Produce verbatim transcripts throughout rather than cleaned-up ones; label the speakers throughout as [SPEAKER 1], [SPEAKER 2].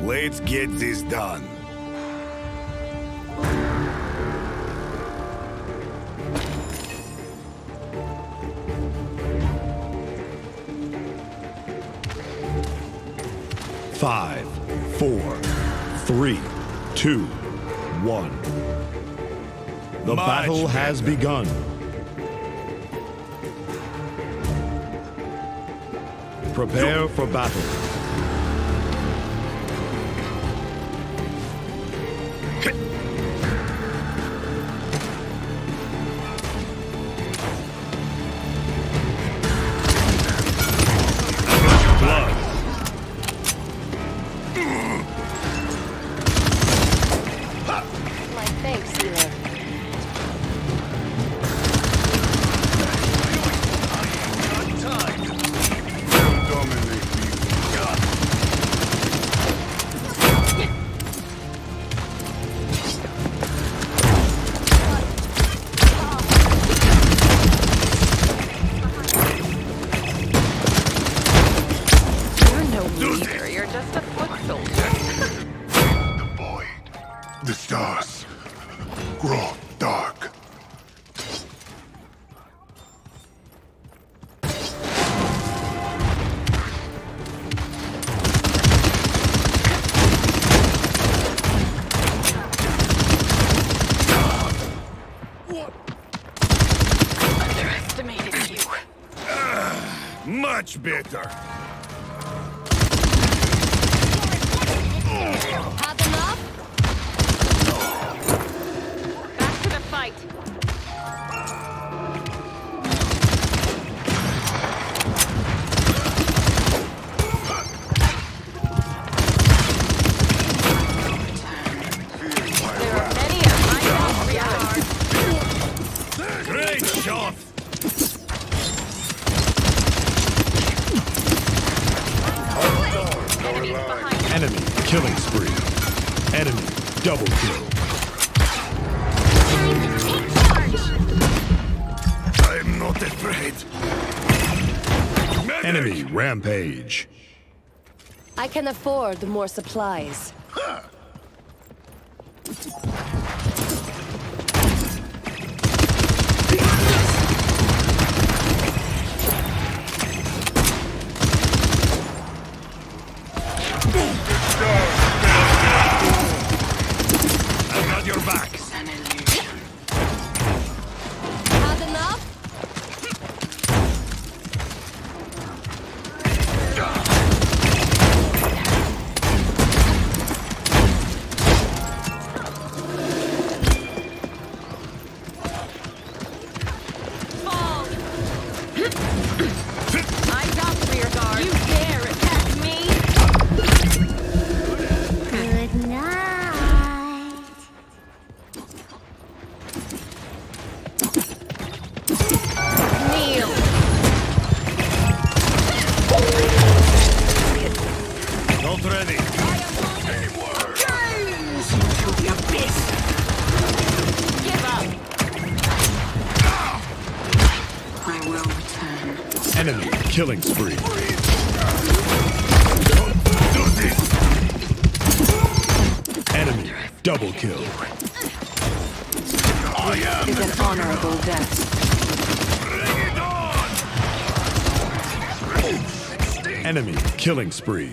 [SPEAKER 1] Let's get this done.
[SPEAKER 2] Five, four, three, two, one. The
[SPEAKER 1] Much
[SPEAKER 2] battle has
[SPEAKER 1] better.
[SPEAKER 2] begun. Prepare for battle.
[SPEAKER 1] Blood.
[SPEAKER 3] My thanks, healer.
[SPEAKER 1] Dominate
[SPEAKER 3] You're no leader, you're just a foot soldier.
[SPEAKER 4] The void. The stars grow dark.
[SPEAKER 3] Underestimated you.
[SPEAKER 1] much better.
[SPEAKER 3] Had enough? Back to the fight. There are many of my yards.
[SPEAKER 1] Great shot.
[SPEAKER 3] Enemies behind you.
[SPEAKER 2] Enemy killing spree. Enemy double kill.
[SPEAKER 1] I'm not afraid. Medic!
[SPEAKER 2] Enemy rampage.
[SPEAKER 5] I can afford more supplies.
[SPEAKER 1] I got your back.
[SPEAKER 5] Had enough?
[SPEAKER 3] Fall! Eyes up, rear guard. You dare attack me?
[SPEAKER 6] Good night.
[SPEAKER 3] Kneel.
[SPEAKER 1] Not ready.
[SPEAKER 3] Give up.
[SPEAKER 7] I will return.
[SPEAKER 2] Enemy killing spree.
[SPEAKER 1] Do this.
[SPEAKER 2] Enemy double kill.
[SPEAKER 1] I am.
[SPEAKER 7] Is an honorable death.
[SPEAKER 1] Bring it on.
[SPEAKER 2] Enemy killing spree.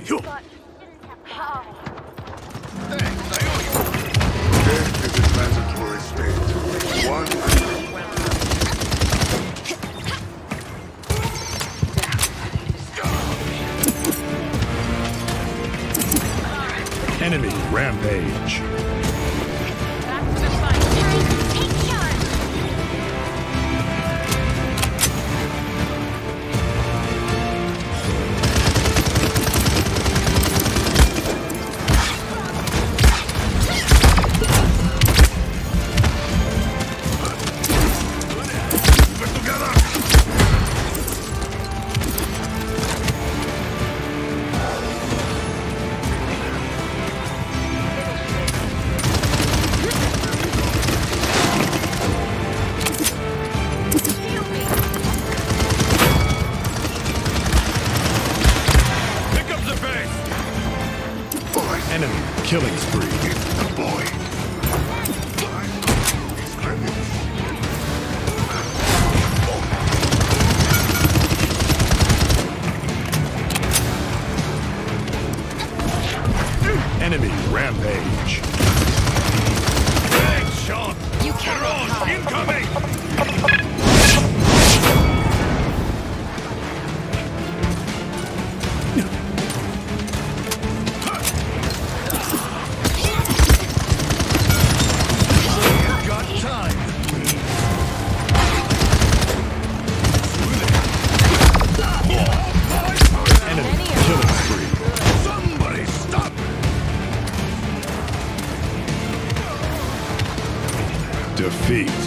[SPEAKER 4] Death is a transitory state. One
[SPEAKER 2] Enemy rampage.
[SPEAKER 3] Back to the fight.
[SPEAKER 6] Take charge.
[SPEAKER 1] We're together.
[SPEAKER 2] Enemy killing spree.
[SPEAKER 4] The boy.
[SPEAKER 2] Enemy rampage.
[SPEAKER 1] Big shot!
[SPEAKER 5] You cannot hide.
[SPEAKER 1] Incoming! Got time!
[SPEAKER 2] Enemy killing spree.
[SPEAKER 1] Somebody stop!
[SPEAKER 2] Defeat.